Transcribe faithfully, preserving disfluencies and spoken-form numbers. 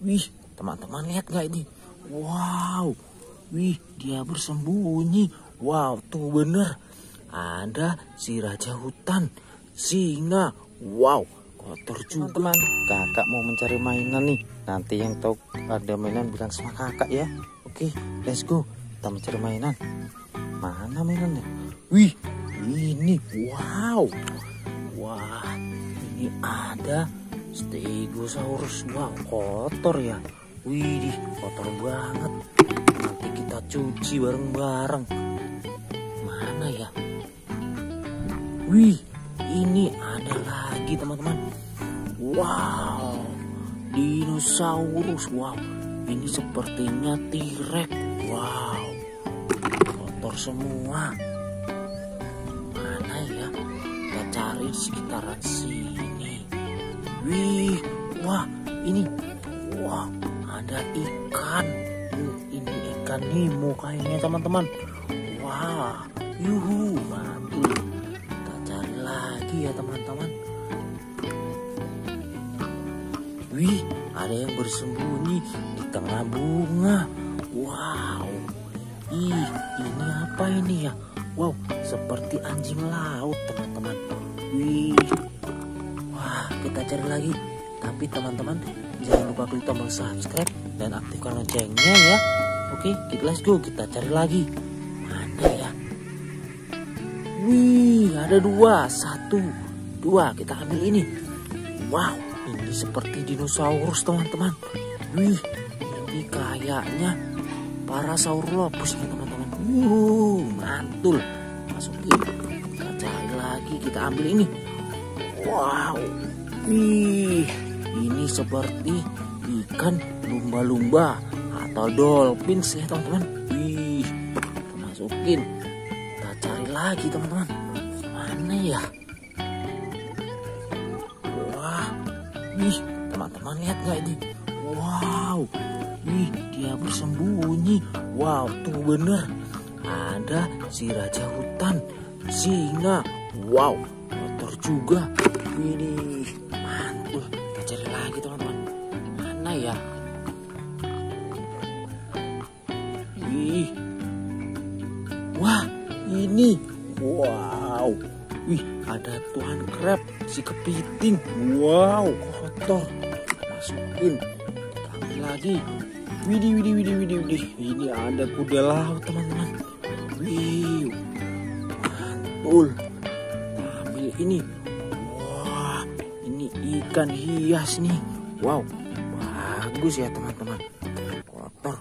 Wih, teman-teman lihat nggak ini? Wow, wih dia bersembunyi. Wow, tuh bener. Ada si raja hutan, singa. Wow, kotor juga. Teman-teman, kakak mau mencari mainan nih. Nanti yang tahu ada mainan bilang sama kakak ya. Oke, let's go. Kita mencari mainan. Mana mainannya? Wih, ini. Wow. Wah, ini ada Stegosaurus. Wow, kotor ya. Wih, kotor banget. Nanti kita cuci bareng-bareng. Mana ya? Wih, ini ada lagi teman-teman. Wow, dinosaurus. Wow, ini sepertinya T-Rex. Wow, kotor semua. Mana ya? Kita cari di sekitaran sini. Wih, wah ini, wah ada ikan. Uh, ini ikan Nemo kayaknya teman-teman. Wah, yuhu, mantul. Kita cari lagi ya teman-teman. Wih, ada yang bersembunyi di tengah bunga. Wow, ih, ini apa ini ya? Wow, seperti anjing laut teman-teman. Wih, wah kita cari lagi. Tapi teman-teman jangan lupa klik tombol subscribe dan aktifkan loncengnya ya. Oke, kita let's go, kita cari lagi. Mana ya? Wih, ada dua, satu, dua. Kita ambil ini. Wow, ini seperti dinosaurus teman-teman. Wih, ini kayaknya Parasaurolophus nih teman-teman. Uh, mantul. Masukin. Kita cari lagi, kita ambil ini. Wow, wih, ini seperti ikan lumba-lumba atau dolphins ya teman-teman. Wih, kita masukin. Kita cari lagi teman-teman. Mana ya? Wah, wih, teman-teman lihat nggak ini? Wow, wih dia bersembunyi. Wow, tuh bener. Ada si raja hutan, singa. Wow, kotor juga. Wih, mantul. Kita cari lagi teman-teman. Mana ya? Wih, wah ini. Wow, wih ada tuan crab, si kepiting. Wow, kotor. Masukin. Kita ambil lagi. Widih, widih, widih, widih, widih. Ini ada kuda laut teman-teman. Wih, mantul. Kita ambil ini. Wah, ini ikan hias nih. Wow, bagus ya teman-teman. Kotor.